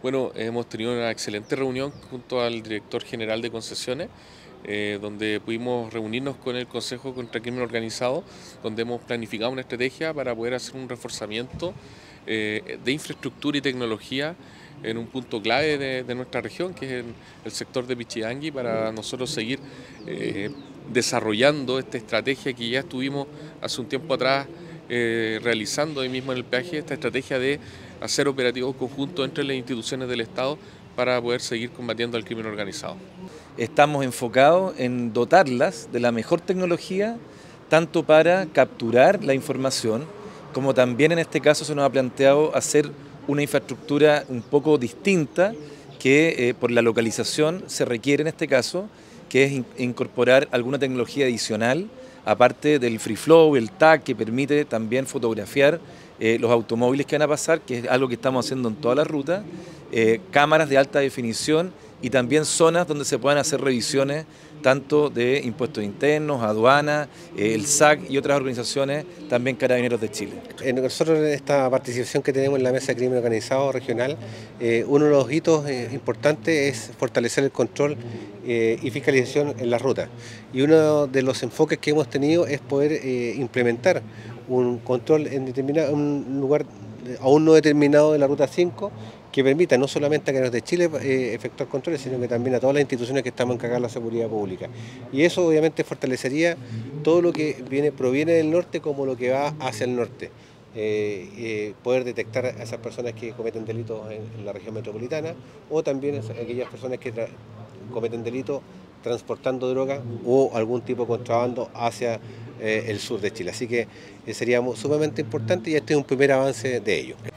Bueno, hemos tenido una excelente reunión junto al director general de concesiones, donde pudimos reunirnos con el Consejo contra el Crimen Organizado, donde hemos planificado una estrategia para poder hacer un reforzamiento de infraestructura y tecnología en un punto clave de nuestra región, que es el sector de Pichidangui, para nosotros seguir desarrollando esta estrategia que ya estuvimos hace un tiempo atrás realizando ahí mismo en el peaje, esta estrategia de hacer operativos conjuntos entre las instituciones del Estado para poder seguir combatiendo al crimen organizado. Estamos enfocados en dotarlas de la mejor tecnología, tanto para capturar la información, como también en este caso se nos ha planteado hacer una infraestructura un poco distinta que por la localización se requiere en este caso, que es incorporar alguna tecnología adicional, aparte del free flow, el tag, que permite también fotografiar los automóviles que van a pasar, que es algo que estamos haciendo en toda la ruta, cámaras de alta definición y también zonas donde se puedan hacer revisiones tanto de impuestos internos, aduanas, el SAC y otras organizaciones, también Carabineros de Chile. Nosotros en esta participación que tenemos en la Mesa de Crimen Organizado Regional, uno de los hitos importantes es fortalecer el control y fiscalización en la ruta. Y uno de los enfoques que hemos tenido es poder implementar un control en un lugar aún no determinado de la Ruta 5, que permita no solamente a Carabineros de Chile efectuar controles, sino que también a todas las instituciones que estamos encargadas de la seguridad pública. Y eso obviamente fortalecería todo lo que proviene del norte como lo que va hacia el norte. Poder detectar a esas personas que cometen delitos en la región metropolitana, o también aquellas personas que cometen delitos transportando droga o algún tipo de contrabando hacia el sur de Chile. Así que sería sumamente importante, y este es un primer avance de ello.